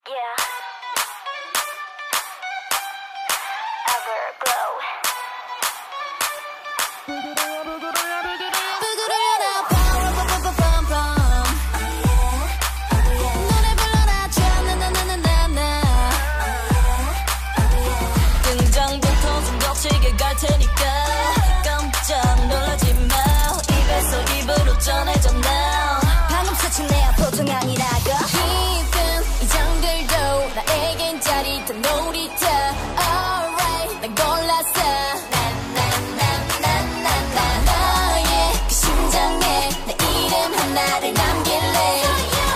Yeah. Everglow. 노래 불러라 나나나나나 등장부터 좀 거칠게 갈 테니까 깜짝 놀라지 마 입에서 입으로 전해져 now 방금 스친 내 보통 아니라고 힘든 이 정글도 나에겐 짜릿한 놀이터 Alright 난 골랐어 너의 그 심장에 내 이름 하나를 남길래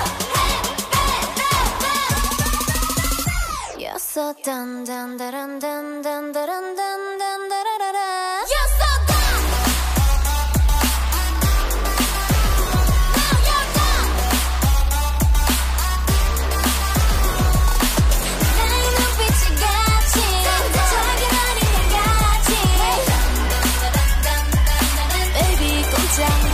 You're so dun dun dun dun dun dun dun dun dun You're so done Now you're done 나의 눈빛이 같이 작은 어린애 같이 Baby 꼼짝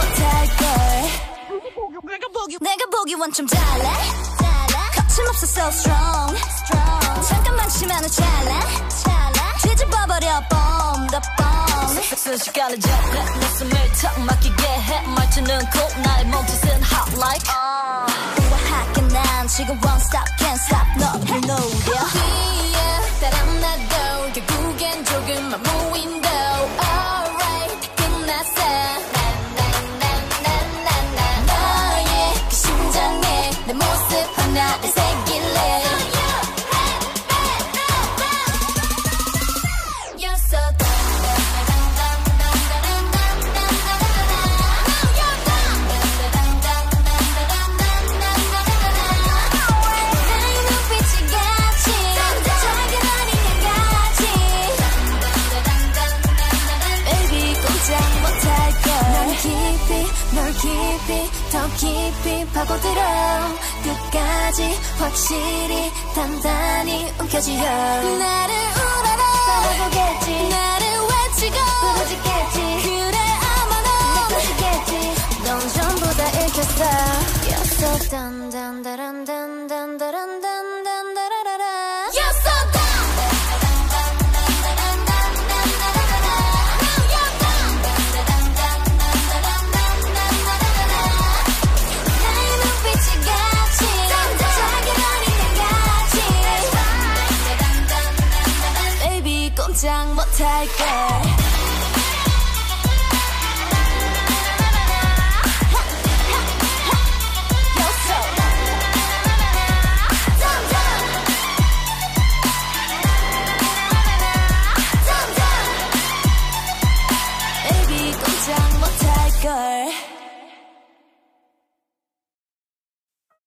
못할걸 내가 보기 원점 달라 거침없어 so strong 잠깐만 치면은 찰나 뒤집어버려 bomb the bomb 순식간에 접해 내 숨을 턱 막히게 해 말투는 cool 나의 몸짓은 hot like 우아하게 난 지금 won't stop can't stop 너를 노려 따라 나도 결국엔 조금만 무인도 Alright 다 끝났어 너의 그 심장에 내 모습 하나를 새길래 You're so 나의 눈빛이 같이 작은 어린애 같이 Baby 꼼짝 못할걸 널 깊이 더 깊이 파고들어 끝까지 확실히 단단히 움켜쥐어 나를 우러러 바라보겠지 나를 외치고 부러지겠지 그래 아마 넌 느껴지겠지 넌 전부 다 읽혔어 You're so dun dun dun dun dun dun dun dun You're so done Now you're done 나의 눈빛이 같이 작은 어린애 같이 Baby 꼼짝 못할걸 Baby 꼼짝 못할걸